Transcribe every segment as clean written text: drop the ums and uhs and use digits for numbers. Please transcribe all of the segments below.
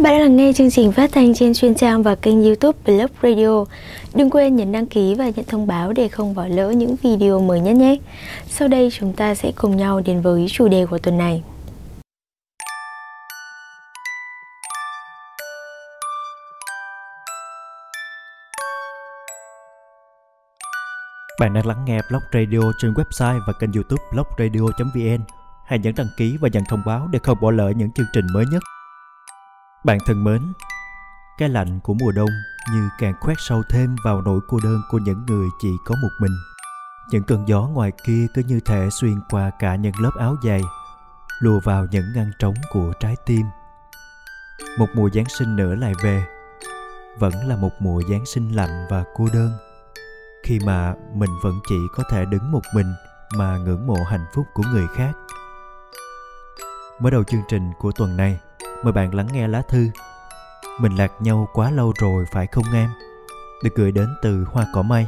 Bạn đang nghe chương trình phát thanh trên chuyên trang và kênh YouTube Blog Radio. Đừng quên nhấn đăng ký và nhận thông báo để không bỏ lỡ những video mới nhất nhé. Sau đây chúng ta sẽ cùng nhau đến với chủ đề của tuần này. Bạn đang lắng nghe Blog Radio trên website và kênh YouTube blogradio.vn. Hãy nhấn đăng ký và nhận thông báo để không bỏ lỡ những chương trình mới nhất. Bạn thân mến, cái lạnh của mùa đông như càng khoét sâu thêm vào nỗi cô đơn của những người chỉ có một mình. Những cơn gió ngoài kia cứ như thể xuyên qua cả những lớp áo dày, lùa vào những ngăn trống của trái tim. Một mùa Giáng sinh nữa lại về, vẫn là một mùa Giáng sinh lạnh và cô đơn, khi mà mình vẫn chỉ có thể đứng một mình mà ngưỡng mộ hạnh phúc của người khác. Mở đầu chương trình của tuần này, mời bạn lắng nghe lá thư "Mình lạc nhau quá lâu rồi phải không em?" được gửi đến từ Hoa Cỏ Mây.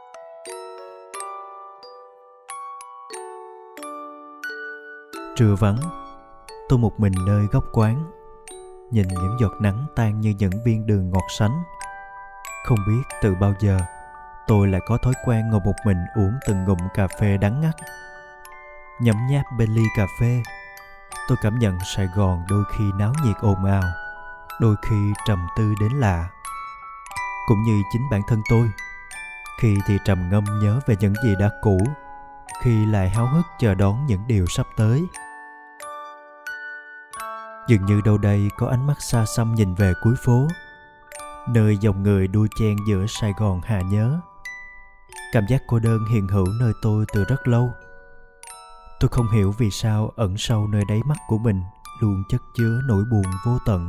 Trưa vắng, tôi một mình nơi góc quán, nhìn những giọt nắng tan như những viên đường ngọt sánh. Không biết từ bao giờ tôi lại có thói quen ngồi một mình uống từng ngụm cà phê đắng ngắt. Nhấm nháp bên ly cà phê, tôi cảm nhận Sài Gòn đôi khi náo nhiệt ồn ào, đôi khi trầm tư đến lạ. Cũng như chính bản thân tôi, khi thì trầm ngâm nhớ về những gì đã cũ, khi lại háo hức chờ đón những điều sắp tới. Dường như đâu đây có ánh mắt xa xăm nhìn về cuối phố, nơi dòng người đua chen giữa Sài Gòn hà nhớ. Cảm giác cô đơn hiện hữu nơi tôi từ rất lâu. Tôi không hiểu vì sao ẩn sâu nơi đáy mắt của mình luôn chất chứa nỗi buồn vô tận.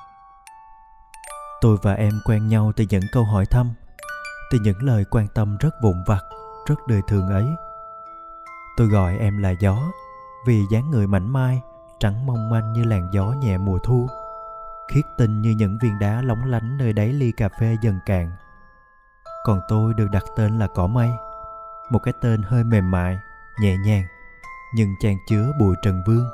Tôi và em quen nhau từ những câu hỏi thăm, từ những lời quan tâm rất vụn vặt, rất đời thường ấy. Tôi gọi em là gió vì dáng người mảnh mai, trắng mong manh như làn gió nhẹ mùa thu, khiết tinh như những viên đá lóng lánh nơi đáy ly cà phê dần cạn. Còn tôi được đặt tên là Cỏ Mây, một cái tên hơi mềm mại, nhẹ nhàng, nhưng chan chứa bụi trần vương.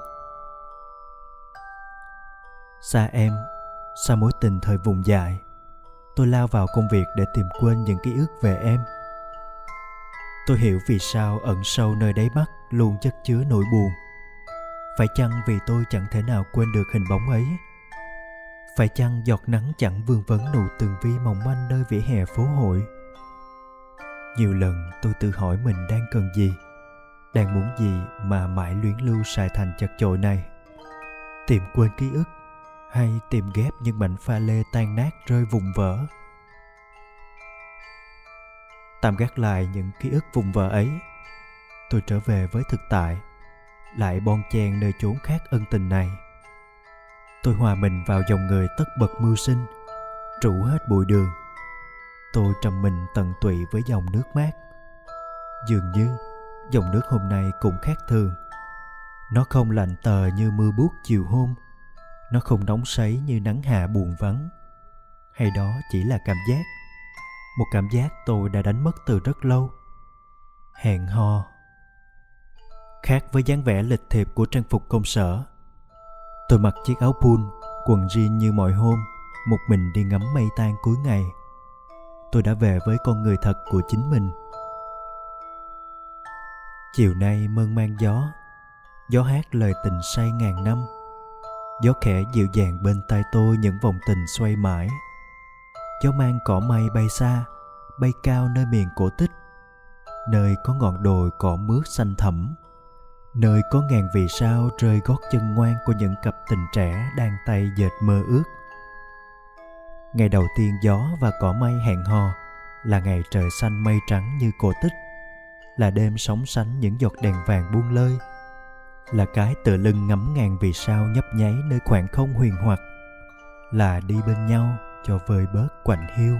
Xa em, xa mối tình thời vùng dại, tôi lao vào công việc để tìm quên những ký ức về em. Tôi hiểu vì sao ẩn sâu nơi đáy mắt luôn chất chứa nỗi buồn. Phải chăng vì tôi chẳng thể nào quên được hình bóng ấy? Phải chăng giọt nắng chẳng vương vấn nụ tường vi mỏng manh nơi vỉa hè phố hội? Nhiều lần tôi tự hỏi mình đang cần gì, đang muốn gì mà mãi luyến lưu Sài Thành chật chội này. Tìm quên ký ức hay tìm ghép những mảnh pha lê tan nát rơi vùng vỡ? Tạm gác lại những ký ức vùng vỡ ấy, tôi trở về với thực tại, lại bon chen nơi chốn khác ân tình này. Tôi hòa mình vào dòng người tất bật mưu sinh, trũ hết bụi đường. Tôi trầm mình tận tụy với dòng nước mát. Dường như dòng nước hôm nay cũng khác thường. Nó không lạnh tờ như mưa buốt chiều hôm, nó không nóng sấy như nắng hạ buồn vắng. Hay đó chỉ là cảm giác, một cảm giác tôi đã đánh mất từ rất lâu. Hẹn hò. Khác với dáng vẻ lịch thiệp của trang phục công sở, tôi mặc chiếc áo pull, quần jean như mọi hôm, một mình đi ngắm mây tan cuối ngày. Tôi đã về với con người thật của chính mình. Chiều nay mơn man gió, gió hát lời tình say ngàn năm. Gió khẽ dịu dàng bên tai tôi những vòng tình xoay mãi. Gió mang cỏ mây bay xa, bay cao nơi miền cổ tích, nơi có ngọn đồi cỏ mướt xanh thẳm, nơi có ngàn vì sao rơi gót chân ngoan của những cặp tình trẻ đang tay dệt mơ ước. Ngày đầu tiên gió và cỏ mây hẹn hò là ngày trời xanh mây trắng như cổ tích, là đêm sóng sánh những giọt đèn vàng buông lơi, là cái tựa lưng ngắm ngàn vì sao nhấp nháy nơi khoảng không huyền hoặc, là đi bên nhau cho vơi bớt quạnh hiu.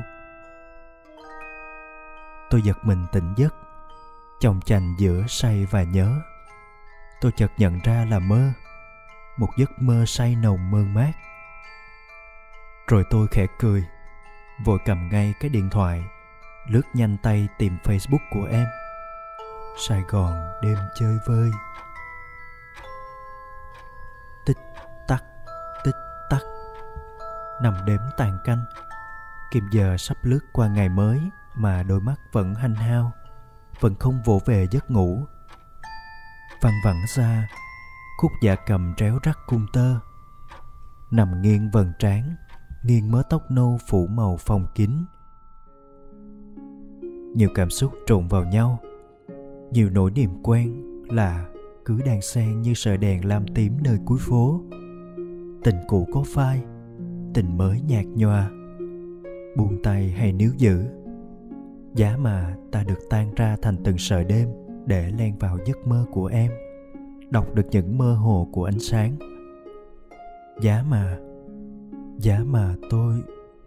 Tôi giật mình tỉnh giấc, chòng chành giữa say và nhớ. Tôi chợt nhận ra là mơ, một giấc mơ say nồng mơn mát. Rồi tôi khẽ cười, vội cầm ngay cái điện thoại, lướt nhanh tay tìm Facebook của em. Sài Gòn đêm chơi vơi. Tích tắc, tích tắc. Nằm đếm tàn canh, kim giờ sắp lướt qua ngày mới mà đôi mắt vẫn hanh hao, vẫn không vỗ về giấc ngủ. Văng vẳng xa, khúc dạ cầm réo rắt cung tơ. Nằm nghiêng vầng trán, nghiêng mớ tóc nâu phủ màu phòng kín. Nhiều cảm xúc trộn vào nhau, nhiều nỗi niềm quen là cứ đan xen như sợi đèn lam tím nơi cuối phố. Tình cũ có phai, tình mới nhạt nhòa, buông tay hay níu giữ. Giá mà ta được tan ra thành từng sợi đêm để len vào giấc mơ của em, đọc được những mơ hồ của ánh sáng. Giá mà tôi...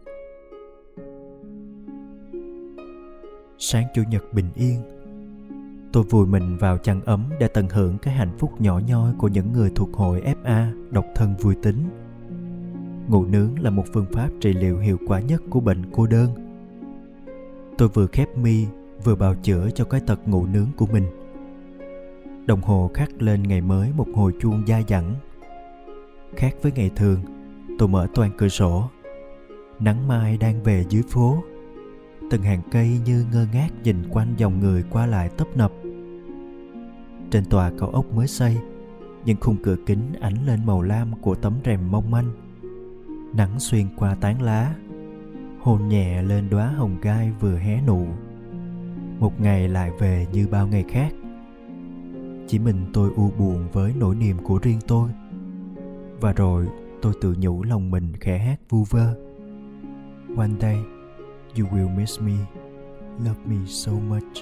Sáng Chủ nhật bình yên, tôi vùi mình vào chăn ấm để tận hưởng cái hạnh phúc nhỏ nhoi của những người thuộc hội FA độc thân vui tính. Ngủ nướng là một phương pháp trị liệu hiệu quả nhất của bệnh cô đơn. Tôi vừa khép mi, vừa bào chữa cho cái tật ngủ nướng của mình. Đồng hồ khắc lên ngày mới một hồi chuông dai dẳng. Khác với ngày thường, tôi mở toang cửa sổ. Nắng mai đang về dưới phố. Từng hàng cây như ngơ ngác nhìn quanh dòng người qua lại tấp nập. Trên tòa cao ốc mới xây, những khung cửa kính ánh lên màu lam của tấm rèm mong manh. Nắng xuyên qua tán lá, hôn nhẹ lên đóa hồng gai vừa hé nụ. Một ngày lại về như bao ngày khác. Chỉ mình tôi u buồn với nỗi niềm của riêng tôi. Và rồi tôi tự nhủ lòng mình khẽ hát vu vơ. One day you will miss me, love me so much.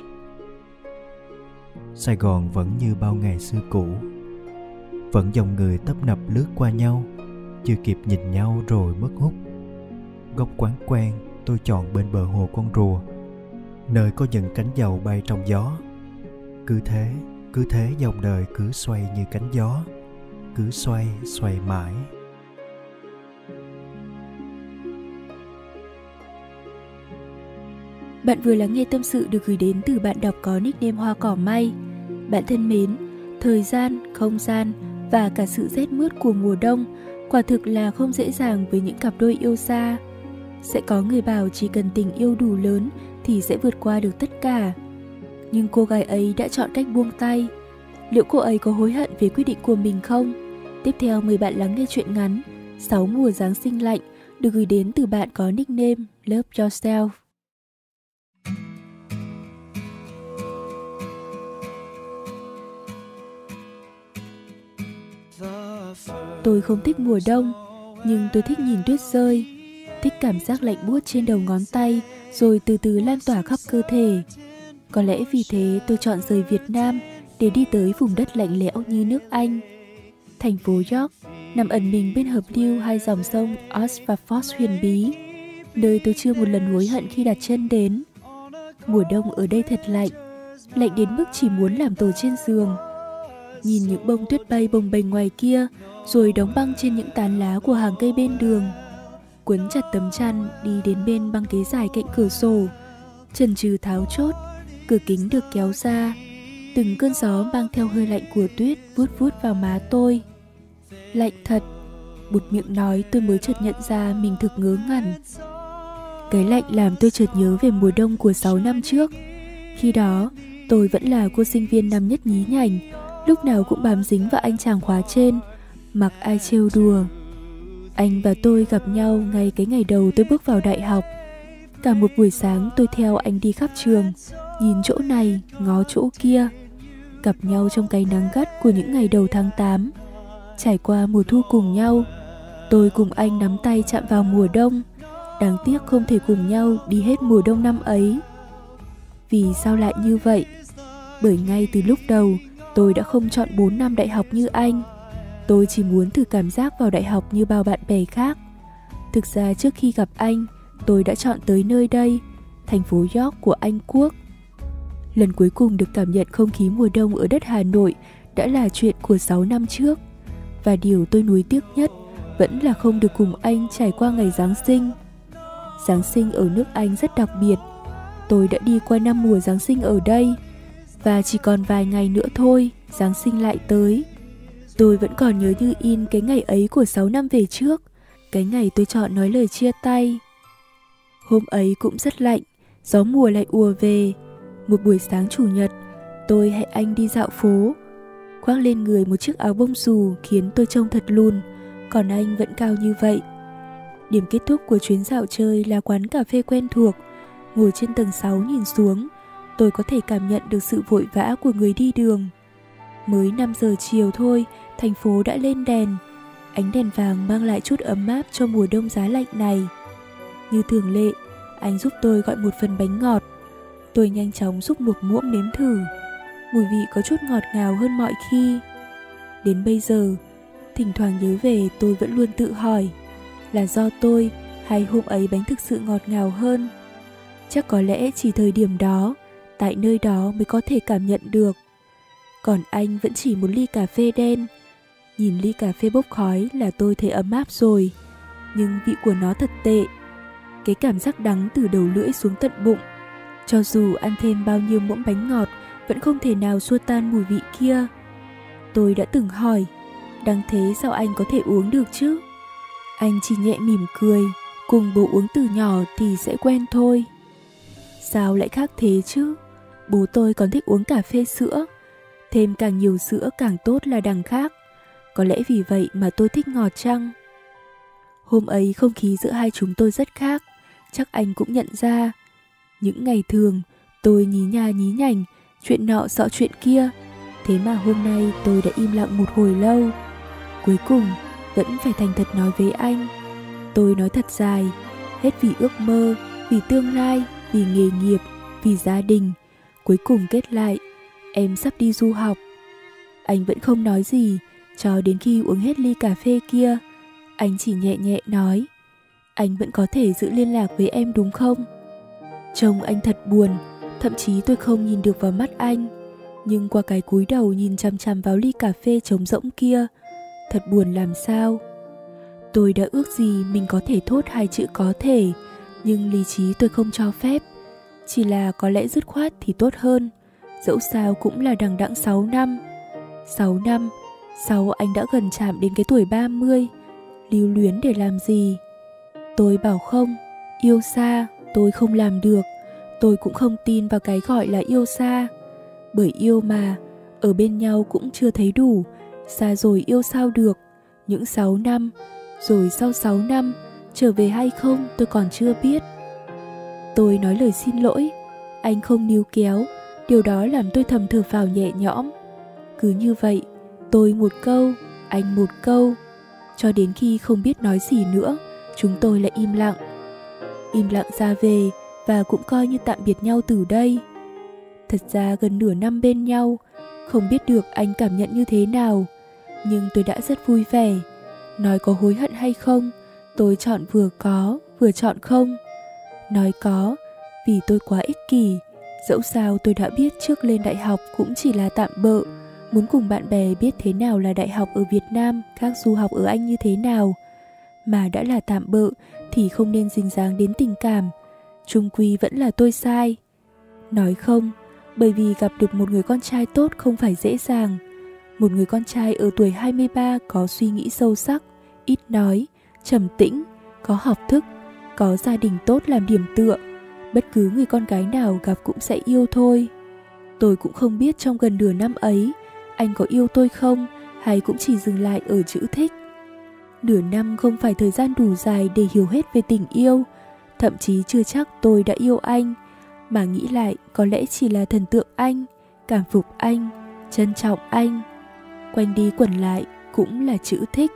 Sài Gòn vẫn như bao ngày xưa cũ, vẫn dòng người tấp nập lướt qua nhau, chưa kịp nhìn nhau rồi mất hút. Góc quán quen tôi chọn bên bờ hồ con rùa, nơi có những cánh dầu bay trong gió. Cứ thế dòng đời cứ xoay như cánh gió, cứ xoay mãi. Bạn vừa lắng nghe tâm sự được gửi đến từ bạn đọc có nickname Hoa Cỏ May. Bạn thân mến, thời gian, không gian và cả sự rét mướt của mùa đông quả thực là không dễ dàng với những cặp đôi yêu xa. Sẽ có người bảo chỉ cần tình yêu đủ lớn thì sẽ vượt qua được tất cả. Nhưng cô gái ấy đã chọn cách buông tay. Liệu cô ấy có hối hận về quyết định của mình không? Tiếp theo mời bạn lắng nghe truyện ngắn 6 mùa Giáng sinh lạnh được gửi đến từ bạn có nickname Love Yourself. Tôi không thích mùa đông, nhưng tôi thích nhìn tuyết rơi, thích cảm giác lạnh buốt trên đầu ngón tay rồi từ từ lan tỏa khắp cơ thể. Có lẽ vì thế tôi chọn rời Việt Nam để đi tới vùng đất lạnh lẽo như nước Anh. Thành phố York nằm ẩn mình bên hợp lưu hai dòng sông Ouse và Foss huyền bí, nơi tôi chưa một lần hối hận khi đặt chân đến. Mùa đông ở đây thật lạnh, lạnh đến mức chỉ muốn làm tổ trên giường. Nhìn những bông tuyết bay bồng bềnh ngoài kia, rồi đóng băng trên những tán lá của hàng cây bên đường. Quấn chặt tấm chăn đi đến bên băng ghế dài cạnh cửa sổ, chần chừ tháo chốt, cửa kính được kéo ra. Từng cơn gió mang theo hơi lạnh của tuyết vuốt vuốt vào má tôi. Lạnh thật, buột miệng nói tôi mới chợt nhận ra mình thực ngớ ngẩn. Cái lạnh làm tôi chợt nhớ về mùa đông của 6 năm trước. Khi đó, tôi vẫn là cô sinh viên năm nhất nhí nhảnh, lúc nào cũng bám dính vào anh chàng khóa trên, mặc ai trêu đùa. Anh và tôi gặp nhau ngay cái ngày đầu tôi bước vào đại học. Cả một buổi sáng tôi theo anh đi khắp trường, nhìn chỗ này, ngó chỗ kia. Gặp nhau trong cái nắng gắt của những ngày đầu tháng 8. Trải qua mùa thu cùng nhau. Tôi cùng anh nắm tay chạm vào mùa đông. Đáng tiếc không thể cùng nhau đi hết mùa đông năm ấy. Vì sao lại như vậy? Bởi ngay từ lúc đầu, tôi đã không chọn 4 năm đại học như anh. Tôi chỉ muốn thử cảm giác vào đại học như bao bạn bè khác. Thực ra trước khi gặp anh, tôi đã chọn tới nơi đây, thành phố York của Anh Quốc. Lần cuối cùng được cảm nhận không khí mùa đông ở đất Hà Nội đã là chuyện của 6 năm trước. Và điều tôi nuối tiếc nhất vẫn là không được cùng anh trải qua ngày Giáng sinh. Giáng sinh ở nước Anh rất đặc biệt. Tôi đã đi qua 5 mùa Giáng sinh ở đây. Và chỉ còn vài ngày nữa thôi, Giáng sinh lại tới. Tôi vẫn còn nhớ như in cái ngày ấy của 6 năm về trước. cái ngày tôi chọn nói lời chia tay. Hôm ấy cũng rất lạnh, gió mùa lại ùa về. Một buổi sáng chủ nhật, tôi hẹn anh đi dạo phố. Khoác lên người một chiếc áo bông xù khiến tôi trông thật lùn, còn anh vẫn cao như vậy. Điểm kết thúc của chuyến dạo chơi là quán cà phê quen thuộc. Ngồi trên tầng 6 nhìn xuống, tôi có thể cảm nhận được sự vội vã của người đi đường. Mới 5 giờ chiều thôi, thành phố đã lên đèn. Ánh đèn vàng mang lại chút ấm áp cho mùa đông giá lạnh này. Như thường lệ, anh giúp tôi gọi một phần bánh ngọt. Tôi nhanh chóng xúc một muỗng nếm thử. Mùi vị có chút ngọt ngào hơn mọi khi. Đến bây giờ, thỉnh thoảng nhớ về tôi vẫn luôn tự hỏi, là do tôi hay hôm ấy bánh thực sự ngọt ngào hơn? Chắc có lẽ chỉ thời điểm đó, tại nơi đó mới có thể cảm nhận được. Còn anh vẫn chỉ một ly cà phê đen. Nhìn ly cà phê bốc khói là tôi thấy ấm áp rồi. Nhưng vị của nó thật tệ. Cái cảm giác đắng từ đầu lưỡi xuống tận bụng. Cho dù ăn thêm bao nhiêu muỗng bánh ngọt, vẫn không thể nào xua tan mùi vị kia. Tôi đã từng hỏi, đắng thế sao anh có thể uống được chứ? Anh chỉ nhẹ mỉm cười, cùng bố uống từ nhỏ thì sẽ quen thôi. Sao lại khác thế chứ? Bố tôi còn thích uống cà phê sữa. Thêm càng nhiều sữa càng tốt là đằng khác. Có lẽ vì vậy mà tôi thích ngọt chăng? Hôm ấy không khí giữa hai chúng tôi rất khác. Chắc anh cũng nhận ra. Những ngày thường tôi nhí nha nhí nhảnh, chuyện nọ xọ chuyện kia. Thế mà hôm nay tôi đã im lặng một hồi lâu. Cuối cùng vẫn phải thành thật nói với anh. Tôi nói thật dài, hết vì ước mơ, vì tương lai, vì nghề nghiệp, vì gia đình. Cuối cùng kết lại, em sắp đi du học. Anh vẫn không nói gì, cho đến khi uống hết ly cà phê kia. Anh chỉ nhẹ nhẹ nói, anh vẫn có thể giữ liên lạc với em đúng không? Trông anh thật buồn, thậm chí tôi không nhìn được vào mắt anh. Nhưng qua cái cúi đầu nhìn chằm chằm vào ly cà phê trống rỗng kia, thật buồn làm sao. Tôi đã ước gì mình có thể thốt hai chữ có thể, nhưng lý trí tôi không cho phép. Chỉ là có lẽ dứt khoát thì tốt hơn. Dẫu sao cũng là đằng đẵng 6 năm. 6 năm, sau anh đã gần chạm đến cái tuổi 30. Lưu luyến để làm gì? Tôi bảo không, yêu xa, tôi không làm được. Tôi cũng không tin vào cái gọi là yêu xa. Bởi yêu mà, ở bên nhau cũng chưa thấy đủ. Xa rồi yêu sao được? Những 6 năm, rồi sau 6 năm, trở về hay không tôi còn chưa biết. Tôi nói lời xin lỗi. Anh không níu kéo. Điều đó làm tôi thầm thở phào nhẹ nhõm. Cứ như vậy, tôi một câu, anh một câu. Cho đến khi không biết nói gì nữa, chúng tôi lại im lặng. Im lặng ra về và cũng coi như tạm biệt nhau từ đây. Thật ra gần nửa năm bên nhau, không biết được anh cảm nhận như thế nào. Nhưng tôi đã rất vui vẻ. Nói có hối hận hay không, tôi chọn vừa có, vừa chọn không. Nói có, vì tôi quá ích kỷ. Dẫu sao tôi đã biết trước lên đại học cũng chỉ là tạm bợ. Muốn cùng bạn bè biết thế nào là đại học ở Việt Nam khác du học ở Anh như thế nào. Mà đã là tạm bợ thì không nên dính dáng đến tình cảm. Chung quy vẫn là tôi sai. Nói không, bởi vì gặp được một người con trai tốt không phải dễ dàng. Một người con trai ở tuổi 23 có suy nghĩ sâu sắc, ít nói, trầm tĩnh, có học thức, có gia đình tốt làm điểm tựa. Bất cứ người con gái nào gặp cũng sẽ yêu thôi. Tôi cũng không biết trong gần nửa năm ấy, anh có yêu tôi không, hay cũng chỉ dừng lại ở chữ thích. Nửa năm không phải thời gian đủ dài để hiểu hết về tình yêu. Thậm chí chưa chắc tôi đã yêu anh. Mà nghĩ lại có lẽ chỉ là thần tượng anh, cảm phục anh, trân trọng anh. Quanh đi quẩn lại cũng là chữ thích.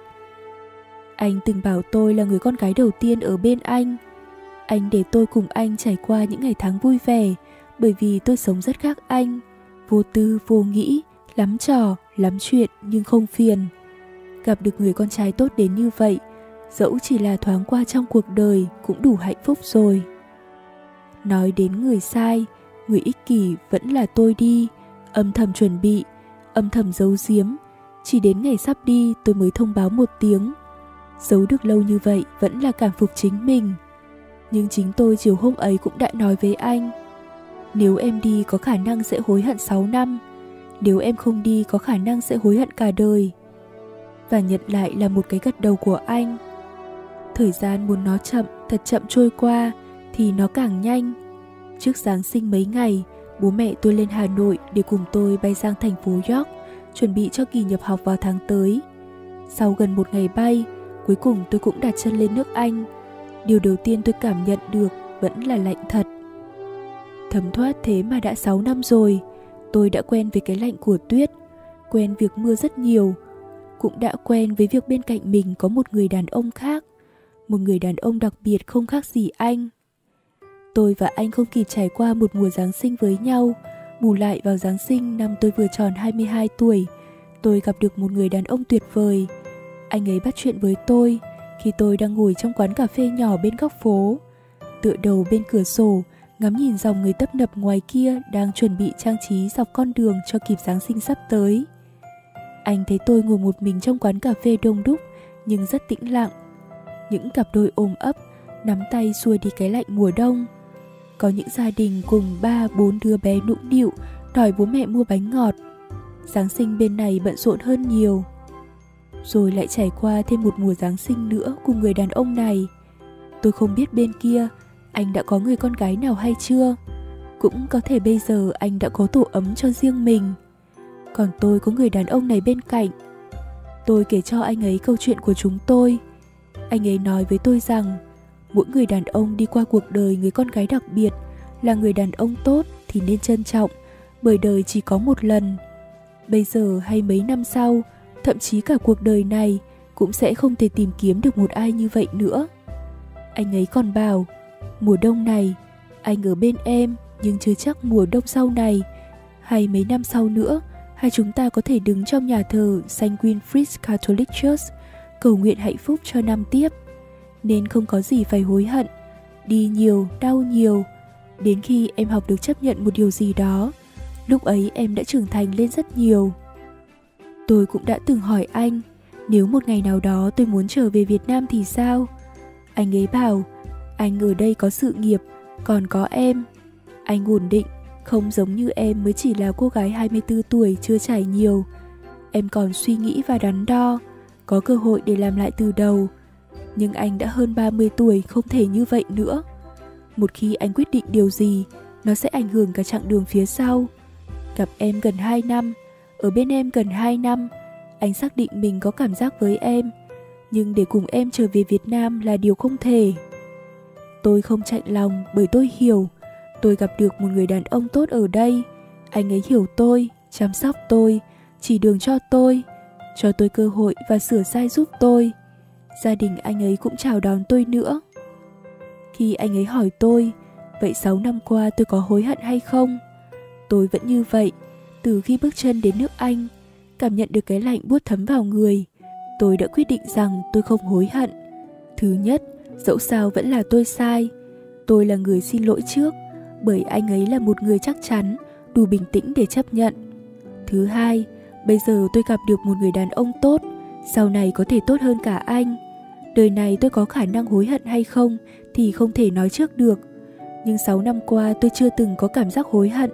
Anh từng bảo tôi là người con gái đầu tiên ở bên anh. Anh để tôi cùng anh trải qua những ngày tháng vui vẻ, bởi vì tôi sống rất khác anh. Vô tư, vô nghĩ, lắm trò, lắm chuyện nhưng không phiền. Gặp được người con trai tốt đến như vậy, dẫu chỉ là thoáng qua trong cuộc đời cũng đủ hạnh phúc rồi. Nói đến người sai, người ích kỷ vẫn là tôi đi, âm thầm chuẩn bị, âm thầm giấu giếm. Chỉ đến ngày sắp đi tôi mới thông báo một tiếng. Giấu được lâu như vậy vẫn là cảm phục chính mình. Nhưng chính tôi chiều hôm ấy cũng đã nói với anh, nếu em đi có khả năng sẽ hối hận 6 năm, nếu em không đi có khả năng sẽ hối hận cả đời. Và nhận lại là một cái gật đầu của anh. Thời gian muốn nó chậm, thật chậm trôi qua thì nó càng nhanh. Trước Giáng sinh mấy ngày, bố mẹ tôi lên Hà Nội để cùng tôi bay sang thành phố York, chuẩn bị cho kỳ nhập học vào tháng tới. Sau gần một ngày bay, cuối cùng tôi cũng đặt chân lên nước Anh. Điều đầu tiên tôi cảm nhận được vẫn là lạnh thật. Thấm thoát thế mà đã 6 năm rồi, tôi đã quen với cái lạnh của tuyết, quen việc mưa rất nhiều, cũng đã quen với việc bên cạnh mình có một người đàn ông khác, một người đàn ông đặc biệt không khác gì anh. Tôi và anh không kịp trải qua một mùa Giáng sinh với nhau, bù lại vào Giáng sinh năm tôi vừa tròn 22 tuổi, tôi gặp được một người đàn ông tuyệt vời. Anh ấy bắt chuyện với tôi khi tôi đang ngồi trong quán cà phê nhỏ bên góc phố, tựa đầu bên cửa sổ, ngắm nhìn dòng người tấp nập ngoài kia đang chuẩn bị trang trí dọc con đường cho kịp Giáng sinh sắp tới. Anh thấy tôi ngồi một mình trong quán cà phê đông đúc nhưng rất tĩnh lặng. Những cặp đôi ôm ấp, nắm tay xua đi cái lạnh mùa đông. Có những gia đình cùng 3-4 đứa bé nũng nịu đòi bố mẹ mua bánh ngọt. Giáng sinh bên này bận rộn hơn nhiều. Rồi lại trải qua thêm một mùa Giáng sinh nữa cùng người đàn ông này. Tôi không biết bên kia anh đã có người con gái nào hay chưa. Cũng có thể bây giờ anh đã có tổ ấm cho riêng mình. Còn tôi có người đàn ông này bên cạnh. Tôi kể cho anh ấy câu chuyện của chúng tôi. Anh ấy nói với tôi rằng mỗi người đàn ông đi qua cuộc đời người con gái đặc biệt là người đàn ông tốt thì nên trân trọng, bởi đời chỉ có một lần. Bây giờ hay mấy năm sau, thậm chí cả cuộc đời này cũng sẽ không thể tìm kiếm được một ai như vậy nữa. Anh ấy còn bảo, mùa đông này anh ở bên em, nhưng chưa chắc mùa đông sau này hay mấy năm sau nữa hai chúng ta có thể đứng trong nhà thờ St. Winfrid's Catholic Church cầu nguyện hạnh phúc cho năm tiếp. Nên không có gì phải hối hận. Đi nhiều, đau nhiều. Đến khi em học được chấp nhận một điều gì đó, lúc ấy em đã trưởng thành lên rất nhiều. Tôi cũng đã từng hỏi anh, nếu một ngày nào đó tôi muốn trở về Việt Nam thì sao? Anh ấy bảo, anh ở đây có sự nghiệp, còn có em. Anh ổn định, không giống như em mới chỉ là cô gái 24 tuổi chưa trải nhiều. Em còn suy nghĩ và đắn đo, có cơ hội để làm lại từ đầu. Nhưng anh đã hơn 30 tuổi, không thể như vậy nữa. Một khi anh quyết định điều gì, nó sẽ ảnh hưởng cả chặng đường phía sau. Gặp em gần 2 năm, ở bên em gần 2 năm, anh xác định mình có cảm giác với em. Nhưng để cùng em trở về Việt Nam là điều không thể. Tôi không chạnh lòng bởi tôi hiểu. Tôi gặp được một người đàn ông tốt ở đây. Anh ấy hiểu tôi, chăm sóc tôi, chỉ đường cho tôi cơ hội và sửa sai giúp tôi. Gia đình anh ấy cũng chào đón tôi nữa. Khi anh ấy hỏi tôi, vậy 6 năm qua tôi có hối hận hay không? Tôi vẫn như vậy. Từ khi bước chân đến nước Anh, cảm nhận được cái lạnh buốt thấm vào người, tôi đã quyết định rằng tôi không hối hận. Thứ nhất, dẫu sao vẫn là tôi sai. Tôi là người xin lỗi trước, bởi anh ấy là một người chắc chắn, đủ bình tĩnh để chấp nhận. Thứ hai, bây giờ tôi gặp được một người đàn ông tốt, sau này có thể tốt hơn cả anh. Đời này tôi có khả năng hối hận hay không thì không thể nói trước được. Nhưng 6 năm qua tôi chưa từng có cảm giác hối hận.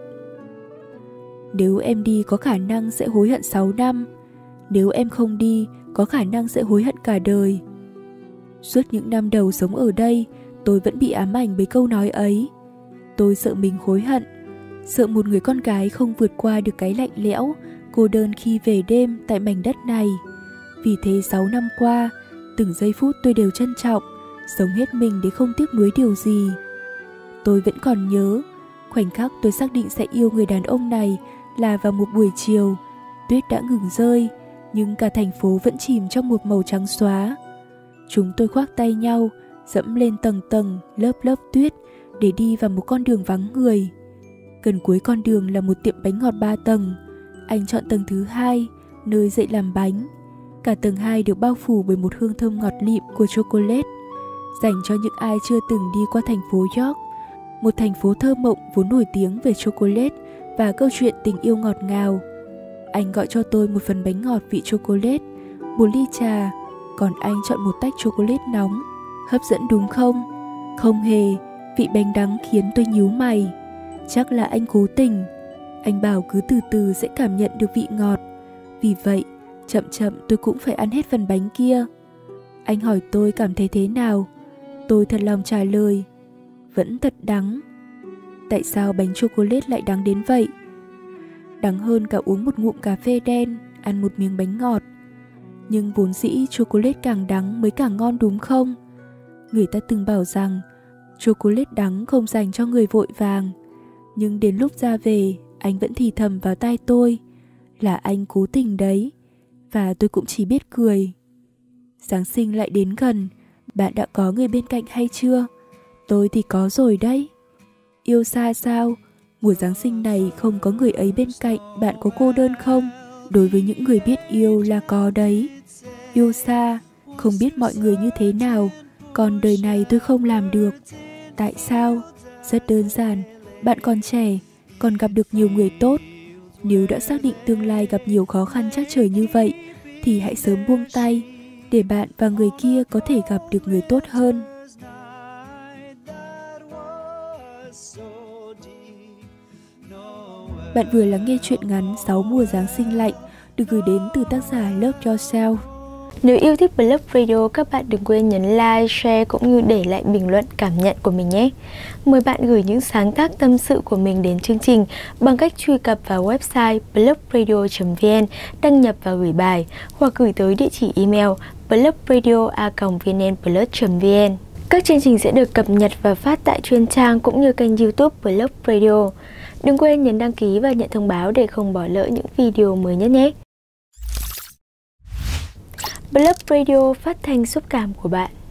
Nếu em đi có khả năng sẽ hối hận 6 năm. Nếu em không đi, có khả năng sẽ hối hận cả đời. Suốt những năm đầu sống ở đây, tôi vẫn bị ám ảnh với câu nói ấy. Tôi sợ mình hối hận, sợ một người con gái không vượt qua được cái lạnh lẽo, cô đơn khi về đêm tại mảnh đất này. Vì thế 6 năm qua, từng giây phút tôi đều trân trọng, sống hết mình để không tiếc nuối điều gì. Tôi vẫn còn nhớ, khoảnh khắc tôi xác định sẽ yêu người đàn ông này là vào một buổi chiều. Tuyết đã ngừng rơi, nhưng cả thành phố vẫn chìm trong một màu trắng xóa. Chúng tôi khoác tay nhau, dẫm lên tầng tầng, lớp lớp tuyết để đi vào một con đường vắng người. Gần cuối con đường là một tiệm bánh ngọt 3 tầng. Anh chọn tầng thứ 2, nơi dạy làm bánh. Cả tầng 2 được bao phủ bởi một hương thơm ngọt lịm của chocolate, dành cho những ai chưa từng đi qua thành phố York, một thành phố thơ mộng vốn nổi tiếng về chocolate và câu chuyện tình yêu ngọt ngào. Anh gọi cho tôi một phần bánh ngọt vị chocolate, một ly trà, còn anh chọn một tách chocolate nóng. Hấp dẫn đúng không? Không hề, vị bánh đắng khiến tôi nhíu mày. Chắc là anh cố tình. Anh bảo cứ từ từ sẽ cảm nhận được vị ngọt. Vì vậy, chậm chậm tôi cũng phải ăn hết phần bánh kia. Anh hỏi tôi cảm thấy thế nào. Tôi thật lòng trả lời, vẫn thật đắng. Tại sao bánh chocolate lại đắng đến vậy? Đắng hơn cả uống một ngụm cà phê đen, ăn một miếng bánh ngọt. Nhưng vốn dĩ chocolate càng đắng mới càng ngon đúng không? Người ta từng bảo rằng chocolate đắng không dành cho người vội vàng. Nhưng đến lúc ra về, anh vẫn thì thầm vào tai tôi là anh cố tình đấy. Và tôi cũng chỉ biết cười. Giáng sinh lại đến gần, bạn đã có người bên cạnh hay chưa? Tôi thì có rồi đấy. Yêu xa sao? Mùa Giáng sinh này không có người ấy bên cạnh, bạn có cô đơn không? Đối với những người biết yêu là có đấy. Yêu xa, không biết mọi người như thế nào, còn đời này tôi không làm được. Tại sao? Rất đơn giản, bạn còn trẻ, còn gặp được nhiều người tốt. Nếu đã xác định tương lai gặp nhiều khó khăn trắc trở như vậy, thì hãy sớm buông tay, để bạn và người kia có thể gặp được người tốt hơn. Bạn vừa lắng nghe truyện ngắn 6 mùa Giáng sinh lạnh được gửi đến từ tác giả Love Yourself. Nếu yêu thích Blog Radio, các bạn đừng quên nhấn like, share cũng như để lại bình luận cảm nhận của mình nhé. Mời bạn gửi những sáng tác tâm sự của mình đến chương trình bằng cách truy cập vào website blogradio.vn, đăng nhập và gửi bài, hoặc gửi tới địa chỉ email blogradio@vnplus.vn. Các chương trình sẽ được cập nhật và phát tại chuyên trang cũng như kênh YouTube Blog Radio. Đừng quên nhấn đăng ký và nhận thông báo để không bỏ lỡ những video mới nhất nhé. Blog Radio, phát thanh xúc cảm của bạn.